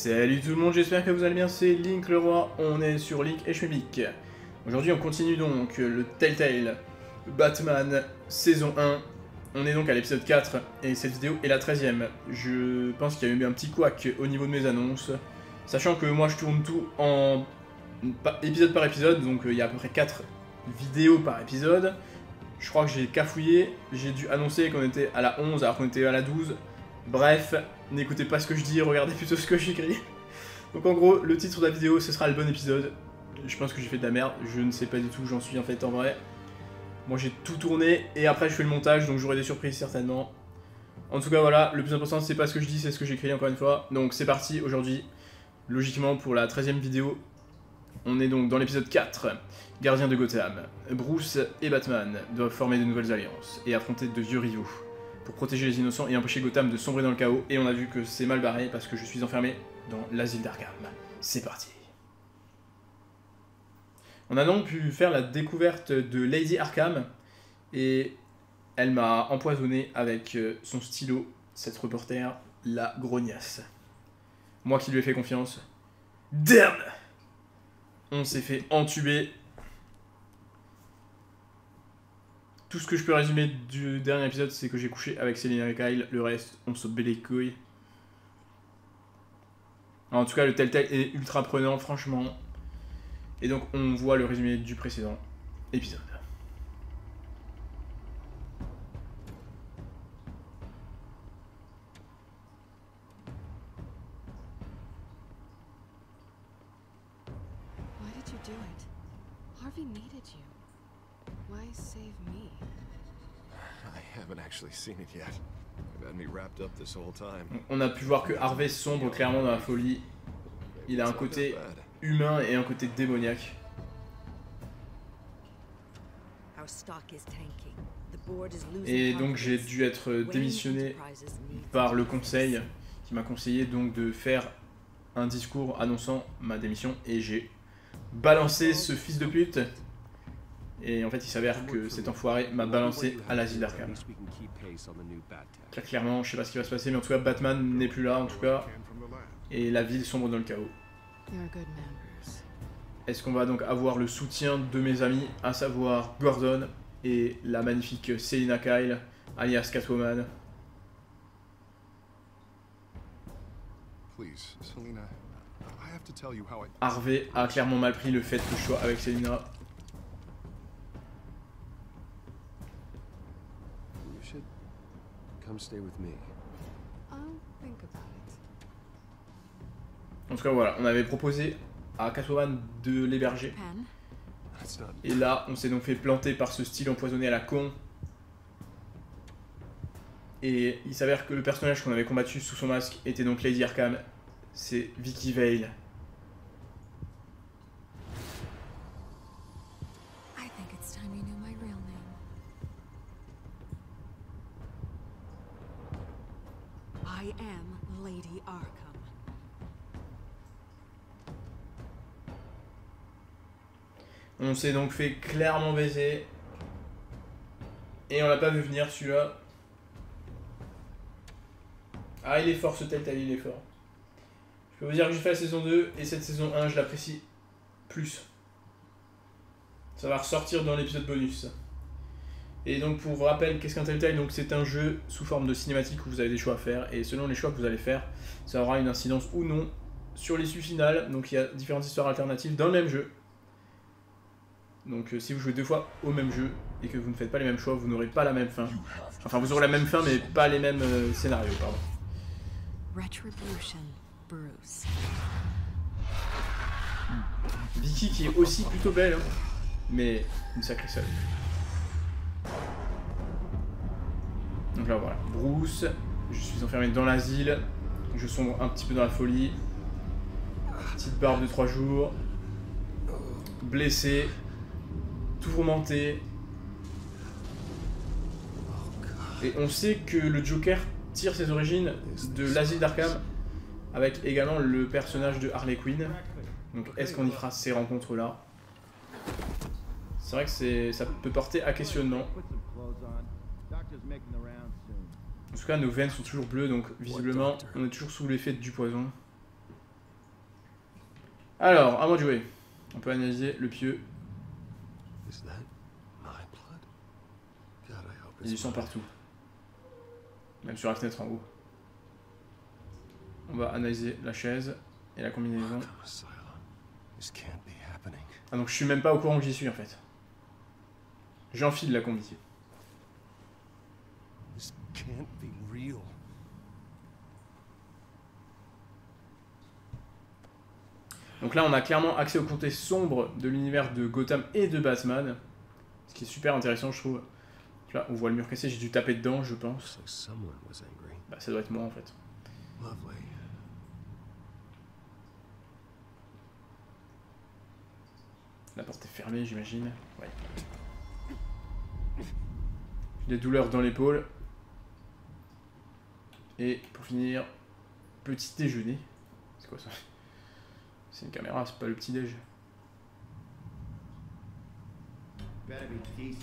Salut tout le monde, j'espère que vous allez bien, c'est Link le Roi, on est sur Link et Schmebic. Aujourd'hui on continue donc le Telltale Batman saison 1. On est donc à l'épisode 4 et cette vidéo est la 13ème. Je pense qu'il y a eu un petit couac au niveau de mes annonces. Sachant que moi je tourne tout en épisode par épisode, donc il y a à peu près 4 vidéos par épisode. Je crois que j'ai cafouillé, j'ai dû annoncer qu'on était à la 11 alors qu'on était à la 12. Bref, n'écoutez pas ce que je dis, regardez plutôt ce que j'écris. Donc en gros, le titre de la vidéo, ce sera le bon épisode. Je pense que j'ai fait de la merde, je ne sais pas du tout où j'en suis en fait en vrai. Moi j'ai tout tourné et après je fais le montage, donc j'aurai des surprises certainement. En tout cas voilà, le plus important c'est pas ce que je dis, c'est ce que j'écris encore une fois. Donc c'est parti aujourd'hui, logiquement pour la 13ème vidéo. On est donc dans l'épisode 4, Gardien de Gotham. Bruce et Batman doivent former de nouvelles alliances et affronter de vieux rivaux pour protéger les innocents et empêcher Gotham de sombrer dans le chaos. Et on a vu que c'est mal barré parce que je suis enfermé dans l'asile d'Arkham. C'est parti. On a donc pu faire la découverte de Lady Arkham et elle m'a empoisonné avec son stylo, cette reporter, la grognasse. Moi qui lui ai fait confiance. Damn! On s'est fait entuber. Tout ce que je peux résumer du dernier épisode, c'est que j'ai couché avec Selina Kyle. Le reste, on se bat les couilles. En tout cas, le Telltale est ultra prenant, franchement. Et donc, on voit le résumé du précédent épisode. Why did you do it? Harvey needed you. Why save me? I haven't actually seen it yet. I've had me wrapped up this whole time. On a pu voir que Harvey sombre clairement dans la folie. Il a un côté humain et un côté démoniaque. Et donc j'ai dû être démissionné par le conseil qui m'a conseillé donc de faire un discours annonçant ma démission et j'ai balancé ce fils de pute. Et en fait il s'avère que cet enfoiré m'a balancé à l'asile d'Arkham. Clairement je sais pas ce qui va se passer mais en tout cas Batman n'est plus là en tout cas. Et la ville sombre dans le chaos. Est-ce qu'on va donc avoir le soutien de mes amis, à savoir Gordon et la magnifique Selina Kyle, alias Catwoman. Harvey a clairement mal pris le fait que je sois avec Selina. En tout cas voilà, on avait proposé à Catwoman de l'héberger. Et là, on s'est donc fait planter par ce style empoisonné à la con. Et il s'avère que le personnage qu'on avait combattu sous son masque était donc Lady Arkham. C'est Vicky Vale. I am Lady Arkham. On s'est donc fait clairement baiser. Et on l'a pas vu venir celui-là. Ah il est fort ce Telltale, il est fort. Je peux vous dire que j'ai fait la saison 2 et cette saison 1 je l'apprécie plus. Ça va ressortir dans l'épisode bonus. Et donc pour rappel, qu'est-ce qu'un Telltale? Donc c'est un jeu sous forme de cinématique où vous avez des choix à faire. Et selon les choix que vous allez faire, ça aura une incidence ou non sur l'issue finale. Donc il y a différentes histoires alternatives dans le même jeu. Donc si vous jouez deux fois au même jeu et que vous ne faites pas les mêmes choix, vous n'aurez pas la même fin. Enfin vous aurez la même fin mais pas les mêmes scénarios, pardon. Bruce. Vicky qui est aussi plutôt belle, hein, mais une sacrée salope. Donc là voilà, Bruce, je suis enfermé dans l'asile, je sombre un petit peu dans la folie. Petite barbe de 3 jours, blessé. Tourmenté. Et on sait que le Joker tire ses origines de l'asile d'Arkham avec également le personnage de Harley Quinn. Donc est-ce qu'on y fera ces rencontres là? C'est vrai que ça peut porter à questionnement. En tout cas nos veines sont toujours bleues donc visiblement on est toujours sous l'effet du poison. Alors, à moi de jouer. On peut analyser le pieu. Is that my blood? God, I hope Il y a du it's sang mine. partout. Même sur la fenêtre en haut. On va analyser la chaise et la combinaison. Arkham Asylum. This can't be happening. Ah donc je suis même pas au courant que j'y suis en fait. J'enfile la combi. This can't be real. Donc là on a clairement accès au côté sombre de l'univers de Gotham et de Batman. Ce qui est super intéressant je trouve. Là on voit le mur cassé, j'ai dû taper dedans je pense. Looks like someone was angry. Bah ça doit être moi en fait. Lovely. La porte est fermée j'imagine. Ouais. Des douleurs dans l'épaule. Et pour finir, petit déjeuner. C'est quoi ça? C'est une caméra, c'est pas le petit déj. Better be decent.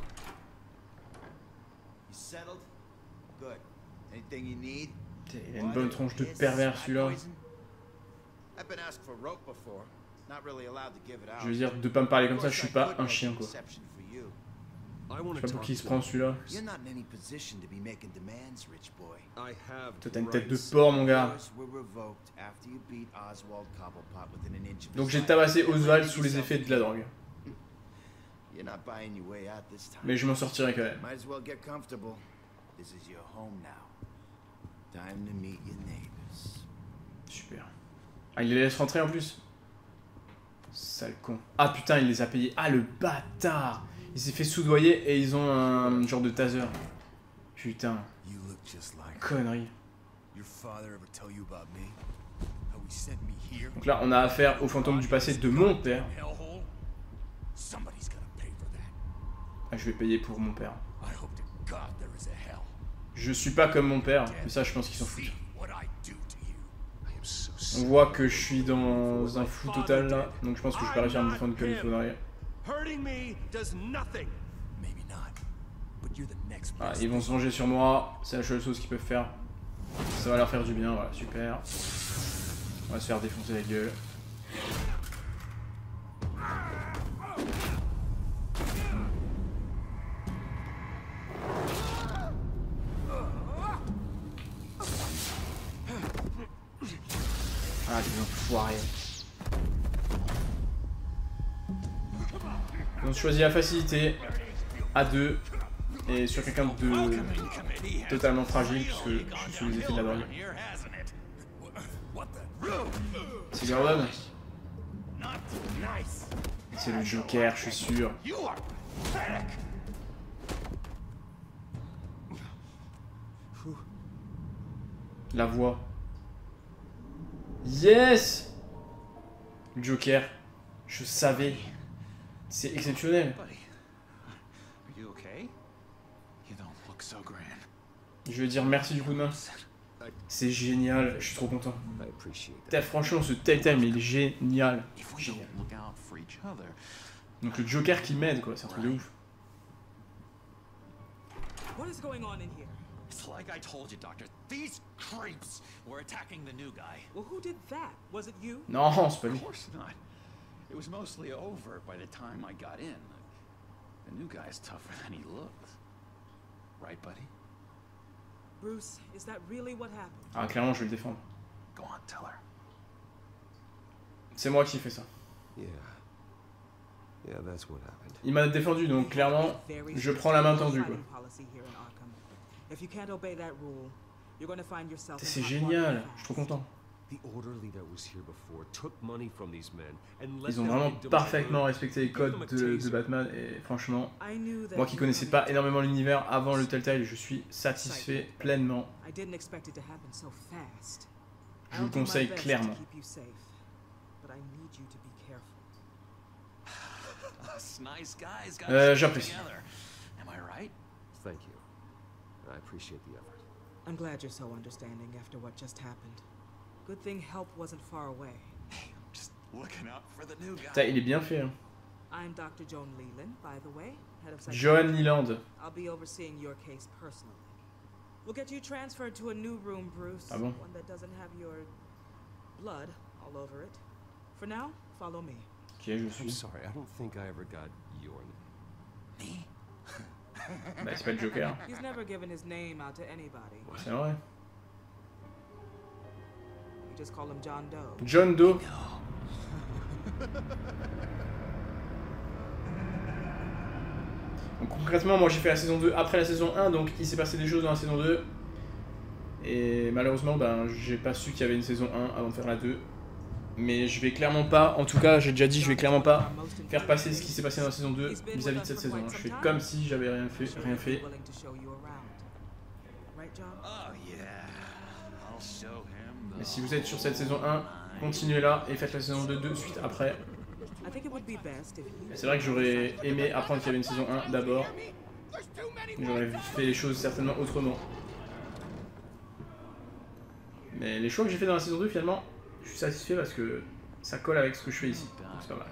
You settled? Good. Anything you need? Il a une bonne tronche de pervers celui-là. I've been asked for rope before. Not really allowed to give it out. Je veux dire, de pas me parler comme ça, je suis pas un chien quoi. I Je want sais to pas pour talk qui il se to prend the celui-là. You're not in any position to be making demands, rich boy. I have Toi t'as une tête de rights. porc mon gars. Yours were revoked after you beat Oswald Cobblepot within an inch of Donc his j'ai life. tabassé Oswald Made sous les yourself effets de la drogue. You're not buying your way out this time. Mais je m'en sortirai quand même. Might as well get comfortable. This is your home now. Time to meet your neighbors. Super. Ah il les laisse rentrer en plus. Sale con. Ah putain il les a payés. Ah le bâtard. Il s'est fait soudoyer et ils ont un genre de taser. Putain. You look just like Connerie. your father ever tell you about me? How he sent me here? Donc là on a affaire au fantôme du passé de mon père. Hellhole? Somebody's gonna pay for that. Ah je vais payer pour mon père. I hope to God there is a hell. Je suis pas comme mon père. Mais ça je pense qu'ils s'en foutent. See what I do to you. I am so On sorry. voit que je suis dans un flou total là. Donc je pense que je vais pas réussir à me défendre comme il faudrait. Hurting me does nothing. Maybe not. But you're the next Ah, best ils vont se venger sur moi, c'est la seule chose qu'ils peuvent faire. Ça va leur faire du bien, voilà, super. On va se faire défoncer la gueule. Ah, des enfoirés. On choisit la facilité à 2 et sur quelqu'un de totalement fragile puisque je suis sous les effets de la drogue. C'est Gordon. C'est le Joker, je suis sûr. La voix. Yes! Joker. Je savais. C'est exceptionnel. Buddy, are you okay? You don't look so grand. Je veux dire merci du coup de main. C'est génial, je suis trop content. I appreciate that. Franchement, ce Telltale, il est génial. If we Génial. don't look out for each other, Donc le Joker qui m'aide, quoi, c'est un truc de ouf. What is going on in here? It's like I told you, Doctor. These creeps were attacking the new guy. Well, who did that? Was it you? Non, c'est pas lui. Of course not. It was mostly over by the time I got in. The new guy's tougher than he looks. Right, buddy? Bruce, is that really what happened? Ah, clairement, je vais le défendre. Go on, tell her. C'est moi qui fais ça. Yeah. Yeah, that's what happened. Il m'a défendu, donc clairement, je prends la main tendue, quoi. If you can't obey that rule, you're going to find yourself in C'est hot génial, water je suis trop content. The orderly that was here before took money from these men and let Ils ont their vraiment victims parfaitement live. respecté les codes de Batman et franchement, I knew that moi qui you connaissais were pas coming. énormément l'univers avant le Telltale, je suis satisfait pleinement. I didn't expect it to happen so fast. Je vous le I'll do my conseille best to clairement. keep you safe, but I need you to be careful. Us nice guys got j'apprécie. together. Am I right? Thank you. I appreciate the effort. I'm glad you're so understanding after what just happened. Good thing help wasn't far away. Hey, I'm just looking out for the new guy. Putain, il est bien fait. Hein. I'm Dr. Joan Leland, by the way, head of Joan psychiatry. Leland. I'll be overseeing your case personally. We'll get you transferred to a new room, Bruce. Ah bon? One that doesn't have your blood all over it. For now, follow me. Ok, je I'm suis. sorry, I don't think I ever got your name. Bah, c'est pas le Joker. He's never given his name out to anybody. C'est vrai. You just call him John Doe. John Doe. Donc concrètement, moi j'ai fait la saison 2 après la saison 1, donc il s'est passé des choses dans la saison 2. Et malheureusement, ben, j'ai pas su qu'il y avait une saison 1 avant de faire la 2. Mais je vais clairement pas, en tout cas j'ai déjà dit, je vais clairement pas faire passer ce qui s'est passé dans la saison 2 vis-à-vis de cette saison. Je fais comme si j'avais rien fait. Mais si vous êtes sur cette saison 1, continuez là et faites la saison 2 de suite après. C'est vrai que j'aurais aimé apprendre qu'il y avait une saison 1 d'abord. J'aurais fait les choses certainement autrement. Mais les choix que j'ai fait dans la saison 2 finalement, je suis satisfait parce que ça colle avec ce que je fais ici. C'est pas mal.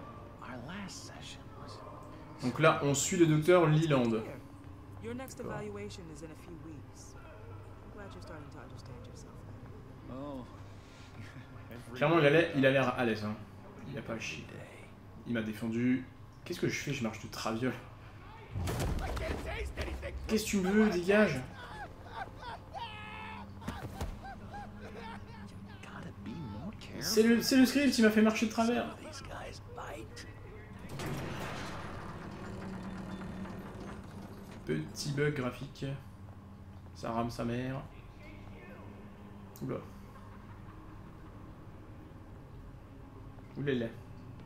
Donc là, on suit le docteur Leland. Your next evaluation is in a few weeks. I'm glad you're starting to understand yourself better. Oh. Clairement, il a l'air à l'aise. Hein. Il a pas chier. Il m'a défendu. Qu'est-ce que je fais? Je marche de traviole. Qu'est-ce que tu veux? Dégage. C'est le script, il m'a fait marcher de travers. Petit bug graphique. Ça rame sa mère. Oula. Oulala.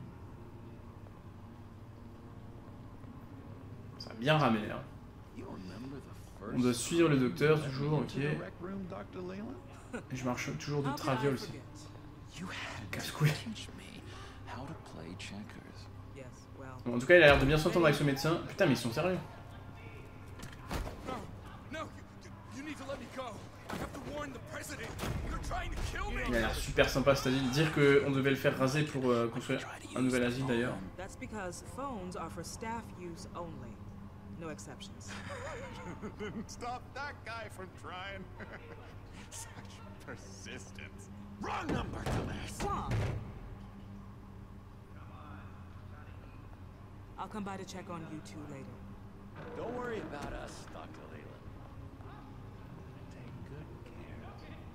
Ça a bien ramé là. On doit suivre le docteur toujours, ok. Et je marche toujours de traviole aussi. Casse-couille. Bon, en tout cas, il a l'air de bien s'entendre avec ce médecin. Putain, mais ils sont sérieux. Il a l'air super sympa, c'est-à-dire dire qu'on devait le faire raser pour construire un nouvel asile d'ailleurs. That's because phones are for staff use only. No exceptions. Stop that guy from trying. Such persistence. Wrong number, dumbass. Come. I'll come by to check on you two later. Don't worry about us, Dr. Leland. Take good care.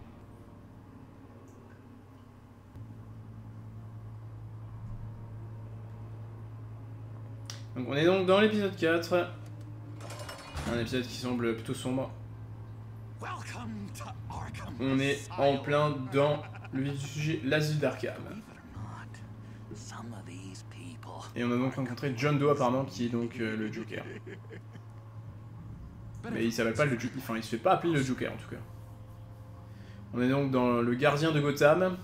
Donc on est donc dans l'épisode 4. Un épisode qui semble plutôt sombre. Welcome to Arkham. On est en plein dans le vif du sujet, l'asile d'Arkham. Et on a donc rencontré John Doe apparemment qui est donc le Joker. Mais il s'appelle pas le Joker, enfin il se fait pas appeler le Joker en tout cas. On est donc dans le gardien de Gotham.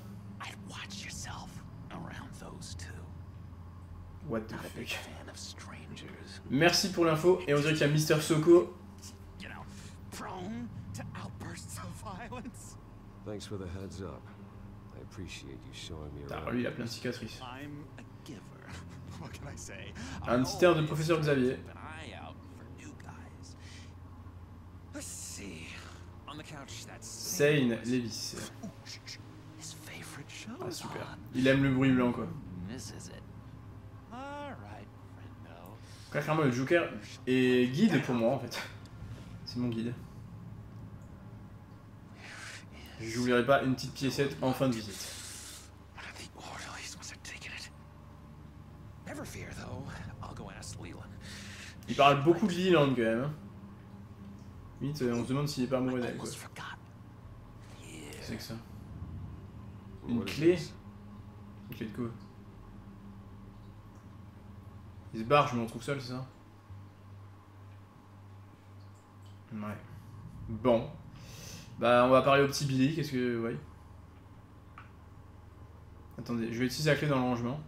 What the fuck. Merci pour l'info et on dirait qu'il y a Mister Soko. Thanks for the heads up. I appreciate you showing me Ah, around. lui il a plein de cicatrices. I'm a giver. What can I say? Un petit air de professeur Xavier. Keep an eye out for new guys. Let's see. On the couch, that's Zane Levis. his favorite show. Ah super. Il aime le bruit blanc quoi. This is it. All right, friendo. Clairement le Joker est guide pour moi en fait. C'est mon guide. J'oublierai pas une petite piécette en fin de visite. The orderlies must have taken it. Never fear, though. I'll go ask Leland. Il parle beaucoup de Leland quand même. Hein. Limite, on se demande s'il est pas amoureux d'elle quoi. Almost forgot. C'est que ça. What Une is clé. this? Une clé de quoi? Il se barre, je me retrouve seul, c'est ça? Ouais. Bon. Bah, on va parler au petit Billy, qu'est-ce que... Ouais. Attendez, je vais utiliser la clé dans le rangement.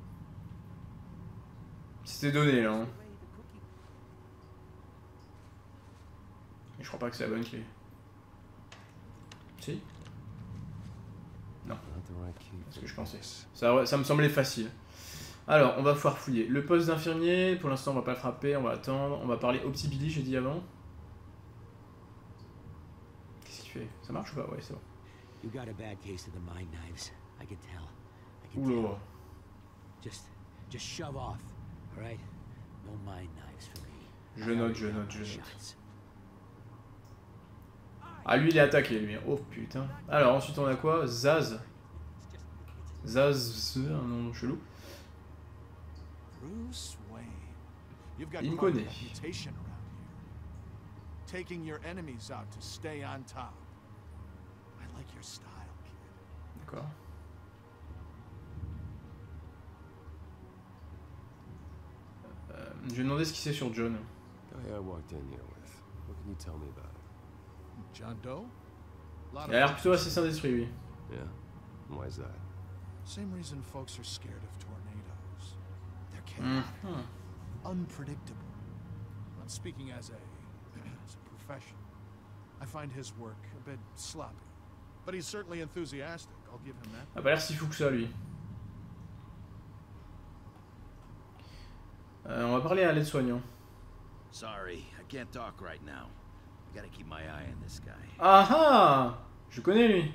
C'était donné, là. Hein. Et je crois pas que c'est la bonne clé. Si? Non. Not the right key. C'est ce que je pensais. Ça me semblait facile. Alors, on va pouvoir fouiller. Le poste d'infirmier, pour l'instant, on va pas le frapper, on va attendre. On va parler au petit Billy, j'ai dit avant. Qu'est-ce qu'il fait? Ça marche ou pas? Ouais, c'est bon. You got a bad case of the mind knives. I can tell. Oula. Just shove off, all right? No mind knives for me. Je note. Ah, lui, il est attaqué, lui. Oh, putain. Alors, ensuite, on a quoi? Zaz. Zaz, un nom chelou. Bruce Wayne. You've got Il me quite a connaît. reputation around here. Taking your enemies out to stay on top. I like your style, kid. D'accord. Je vais demander ce qu'il sait sur John. Guy I walked in here with. What can you tell me about him? John Doe? Il a l'air plutôt assassin d'esprit, lui. Yeah? And why is that? Same reason folks are scared of tornadoes. They're chaotic, unpredictable. Not speaking as a profession. I find his work a bit sloppy. But he's certainly enthusiastic, I'll give him that. Il a pas l'air si fou que ça, lui. On va parler à l'aide-soignant. Sorry, I can't talk right now. I gotta keep my eye on this guy. Ah ah! Je connais, lui.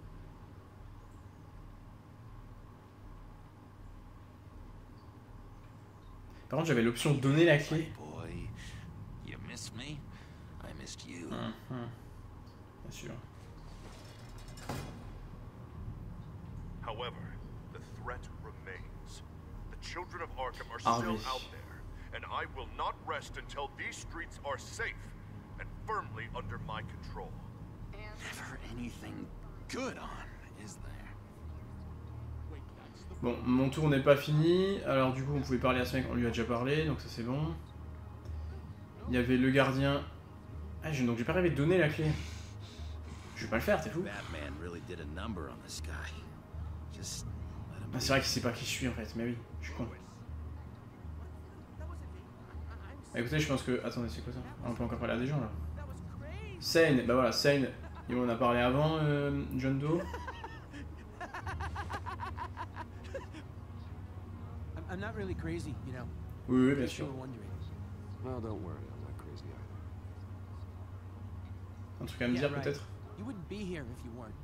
Par contre, j'avais l'option de donner la clé. Boy, you missed me? I missed you. Bien sûr. However, the threat remains. The children of Arkham are Harvey. still out there, and I will not rest until these streets are safe and firmly under my control. Never anything good on, is there? Bon, mon tour n'est pas fini. Alors du coup, on pouvait parler à ce mec, on lui a déjà parlé, donc ça c'est bon. Il y avait le gardien. Ah, donc j'ai pas rêvé de donner la clé. Je vais pas le faire, t'es fou. Batman really did a number on this guy. Just let him Ah, c'est vrai qu'il sait pas qui je suis en fait, mais oui, je suis con. Ah, écoutez, je pense que... Attendez, c'est quoi ça? Ah, on peut encore parler à des gens là. Sane, bah voilà, Sane, il m'en a parlé avant, John Doe. I'm not really crazy, you know. Oui, oui, bien If you sûr. were wondering. Well, don't worry, I'm not crazy either. Un truc à me Yeah, dire right. peut-être? You wouldn't be here if you weren't.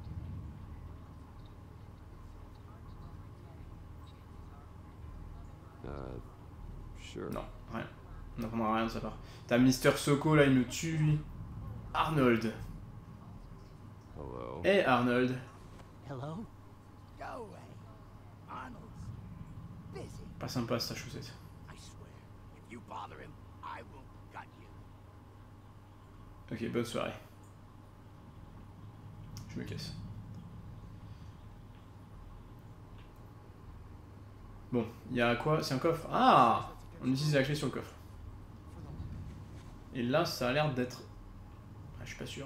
Sure. Non, rien. On n'apprendra rien de sa part. T'as Mister Soko là, il me tue lui. Arnold. Hello. Hey Arnold. Hello? Go away. Arnold's busy. Pas sympa sa chaussette. I swear, if you bother him, I will gut you. Ok, bonne soirée. Je me casse. Bon, il y a quoi? C'est un coffre. Ah! On utilise la clé sur le coffre. Et là, ça a l'air d'être... Ah, je suis pas sûr.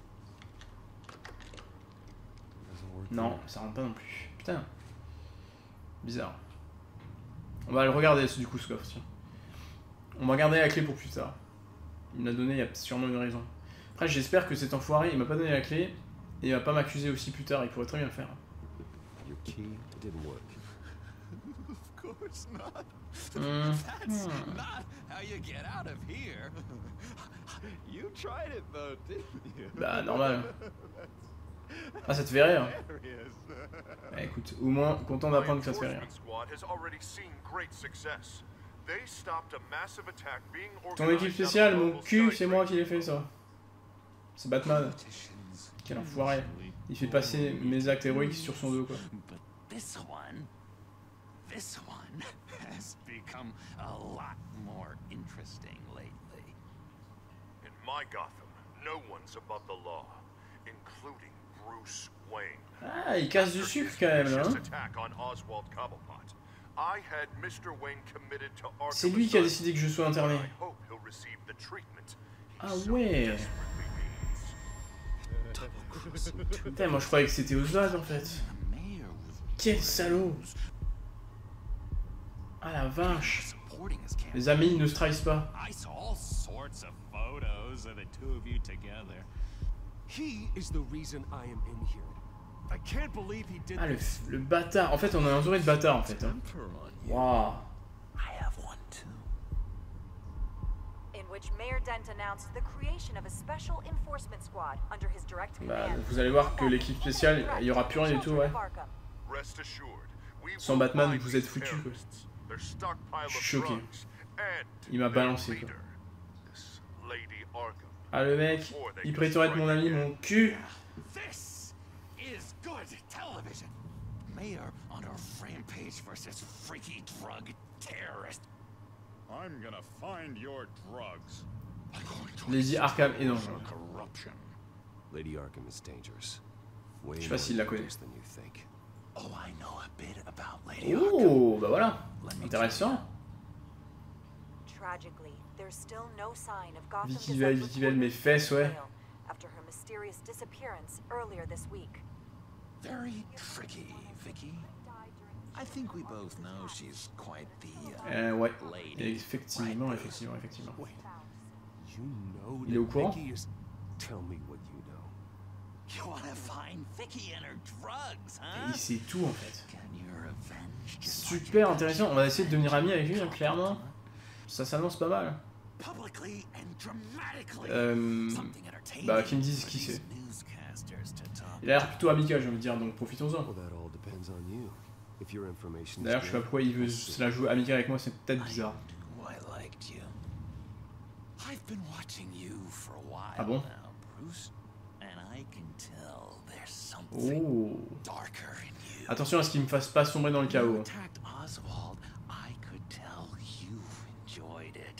Non, ça rentre pas non plus. Putain. Bizarre. On va le regarder du coup ce coffre, tiens. On va garder la clé pour plus tard. Il me l'a donné, il y a sûrement une raison. Après, j'espère que cet enfoiré, il m'a pas donné la clé. Et il va pas m'accuser aussi plus tard, il pourrait très bien le faire. Your key didn't work. Of course not. That's not how you get out of here. You tried it though, didn't you? Bah, normal. Ah, ça te fait rire. Hilarious. Bah, écoute, au moins, content d'apprendre que ça te fait rire. Ton équipe spéciale, mon cul, c'est moi qui l'ai fait ça. C'est Batman. Quel enfoiré. Il fait passer mes actes héroïques sur son dos, quoi. But this one has become a lot more interesting lately. In my Gotham, no one's above the law, including Bruce Wayne. Ah, il casse du sucre quand même, là. Hein. C'est lui qui a décidé que je sois interné. Ah ouais. Putain, moi je croyais que c'était Oswald en fait. Quel salaud. Ah la vache. Les amis ne se trahissent pas. I saw all sorts of photos of the two of you together. He is the reason I am in here. I can't believe he did Ah this. le bâtard. En fait on est entouré de bâtards en fait. Hein. Waouh. I have one too. In which Mayor Dent announced the creation of a special enforcement squad under his direct Bah, command. vous allez voir que l'équipe spéciale, il y aura plus rien du tout, ouais. Rest assured, Sans Batman, vous êtes foutus, quoi. Je suis choqué. Il m'a balancé, quoi. Ah, le mec, il prétend être mon ami, mon cul. This is good television. Mayor on a rampage versus freaky drug terrorist. I'm gonna find your drugs. Lady Arkham est dangereux. Corruption. Lady Arkham is dangerous. Je sais pas s'il la connaît. Than you think. Oh, I know a bit about Lady Arkham. Oh, bah voilà. Intéressant. Tragically, there's still no sign of Gotham Vicky Vale, mes fesses, ouais. after her mysterious disappearance earlier this week. Very tricky, Vicky. I think we both know she's quite the Ouais. lady. Effectivement. Wait. You know Il est au courant? Vicky is... Tell me what you know. You wanna find Vicky and her drugs, huh? Il sait tout en fait. Can you revenge just Super intéressant. On va essayer de devenir amis avec lui, hein, clairement. Ça s'annonce pas mal. publicly and dramatically? Something entertaining Bah, qu'ils me disent for qui these c'est. newscasters to talk Il a l'air plutôt amical, j'ai envie de dire, donc profitons-en. Well, that all depends on you. If your information is D'ailleurs, je sais pas pourquoi il veut se la jouer amical avec moi, c'est peut-être bizarre. I liked you. I've been watching you for a while Ah bon? now, Bruce, and I can tell there's something Oh. darker in you. Attention à ce qu'il me fasse pas sombrer dans le You chaos. attacked Oswald. I could tell you enjoyed it.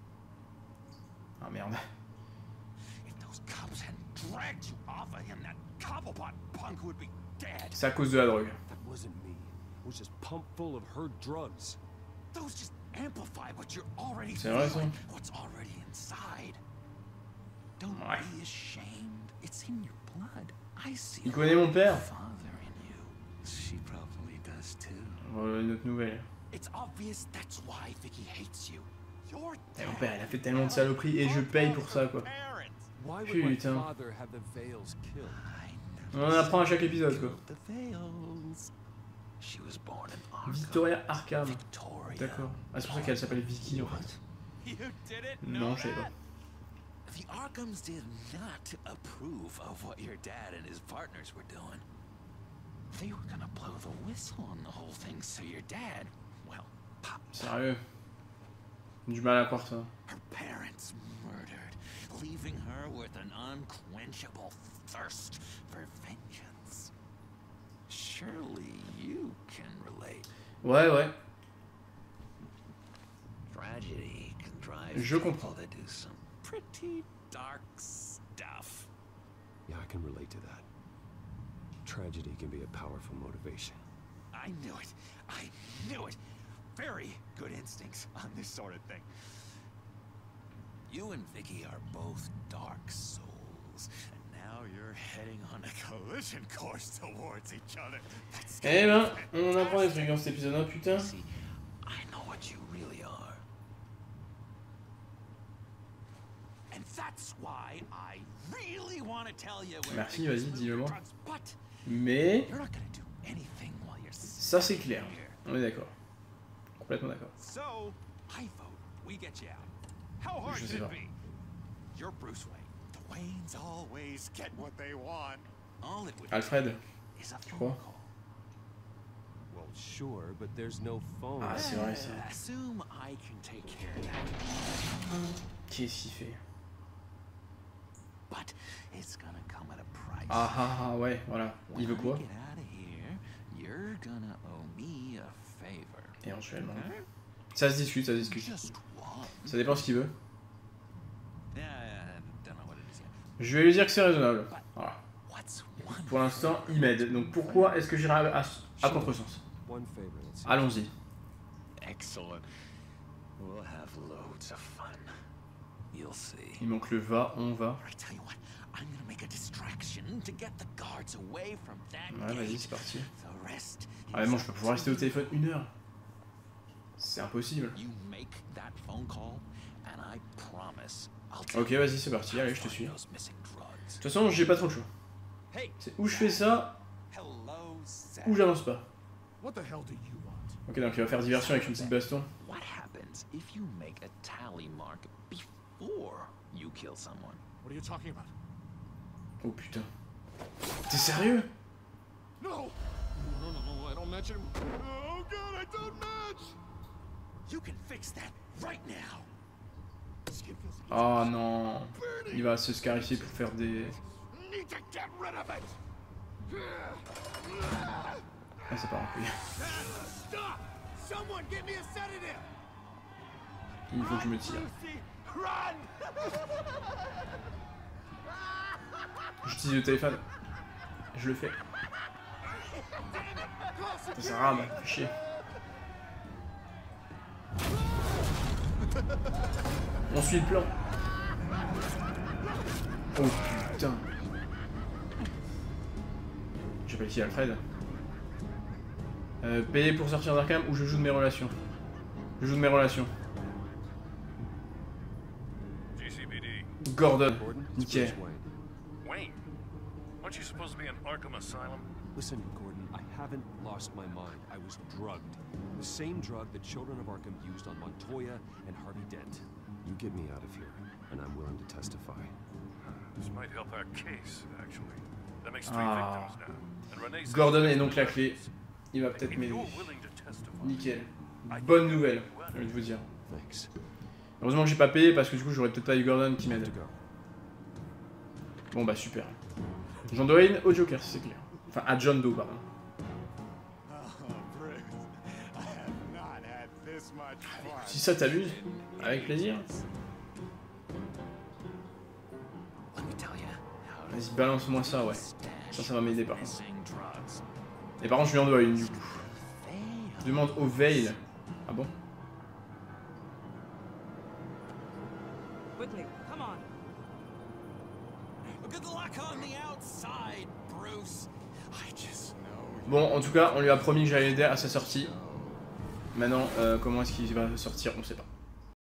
Ah merde. If those cops hadn't dragged you off of him, that Cobblepot punk would be dead. C'est à cause de la drogue. That wasn't me. It was just pumped full of her drugs. Those just amplify what you're already C'est vrai, ça. feeling, what's already inside. Don't Ouais. be ashamed. It's in your blood. I see Il connaît mon père. father in you. She probably does too. Voilà une autre nouvelle. It's obvious that's why Vicky hates you. Your Et mon père, il a fait tellement de saloperies et je paye pour ça, quoi. Why would my Putain. father have the Veils killed? On en apprend à chaque épisode, quoi. The Veils. She was born in Arkham. Victoria Arkham. Victoria. D'accord. Ah, c'est pour ça qu'elle s'appelle Vicky, en fait. You didn't Non, je sais pas. The Arkhams did not approve of what your dad and his partners were doing. They were gonna blow the whistle on the whole thing, so your dad, well, pop. Sérieux. J'ai du mal à croire ça. Her parents murdered, leaving her with an unquenchable thirst for vengeance. Surely you can relate. Ouais. Tragedy can drive Je people comprends. to do some pretty dark stuff. Yeah, I can relate to that. Tragedy can be a powerful motivation. I knew it. I knew it. Very good instincts on this sort of thing. You and Vicky are both dark souls, and now you're heading on a collision course towards each other. That's Eh ben, on apprend des trucs dans cet épisode, hein, putain. See, I know what you really are. And that's why I really want to tell you where Merci, Vicky's vas-y, dis-le-moi. drugs, but Mais you're not gonna do anything while you're ça c'est clair. On est d'accord. Complètement d'accord. So, I vote we get you out. How hard Je could sais it pas. be? You're Bruce Wayne. The Waynes always get what they want. All it would Alfred, take is a tu phone crois? call. Well, sure, but there's no phone. Ah, c'est vrai ça. Assume I can take care of that. Qu'est-ce qu'il fait? But it's gonna come at a price. Ah, ouais, voilà. Il veut quoi? When I get out of here, you're gonna owe me a favor. Éventuellement. Okay? Ça se discute, ça se discute. Just one. Ça dépend ce qu'il veut. Yeah, I don't know what it is yet. Je vais lui dire que c'est raisonnable. Voilà. What's one? Pour l'instant, il m'aide. Donc pourquoi est-ce que j'irai à contresens? One favor, let's see. Allons-y. Excellent. We'll have loads of fun. You'll see. Il manque le va, on va. I tell you what, I'm gonna make a distraction to get the guards away from that Ouais, vas-y, gate. c'est parti. The rest Ah, mais moi, je peux pouvoir rester au téléphone 1 heure. C'est impossible. You make that phone call, and I promise I'll tell Ok, vas-y, c'est parti. Allez, je te you suis. De those missing drugs. toute façon, j'ai pas trop le choix. Hey, C'est où je fais ça, hello, Seth. ou j'avance pas. What the hell do you want? Ok, donc il va faire diversion avec une petite baston. What happens if you make a tally mark before you kill someone? What are you talking about? Oh putain. T'es sérieux? No! No, I don't matching. Oh god, I don't match. You can fix that right now. Oh non. Il va se scarifier pour faire des... Need to get rid of it. Ah, c'est pas un Stop! Someone get me a sedative. Il faut que je me tire. J'utilise le téléphone. Je le fais. Ça rame, fait chier. On suit le plan. Oh putain. J'ai pas ici Alfred. Payer pour sortir d'Arkham ou je joue de mes relations? Je joue de mes relations. Gordon. Nickel. Wayne, aren't you supposed to be in Arkham Asylum? Listen, Gordon, I haven't lost my mind. I was drugged. The same drug the children of Arkham used on Montoya and Harvey Dent. You get me out of here, and I'm willing to testify. This might help our case, actually. That makes 3 victims now. And Renee's Gordon est donc la clé. Il va peut-être m'aider. Nickel. Bonne nouvelle, j'ai envie de vous dire. Heureusement que j'ai pas payé parce que du coup j'aurais peut-être pas eu Gordon qui m'aide. Bon bah super. John Doe au Joker, si c'est clair. Enfin à John Doe, pardon. Si ça t'amuse, avec plaisir. Vas-y, balance-moi ça, ouais. Ça va m'aider par contre. Et par contre, je lui en dois une du coup. Je demande au Veil. Ah bon? Quickly, come on. Good luck on the outside, Bruce. I just know. Bon, en tout cas, on lui a promis que j'allais l'aider à sa sortie. Maintenant, comment est-ce qu'il va sortir, on sait pas.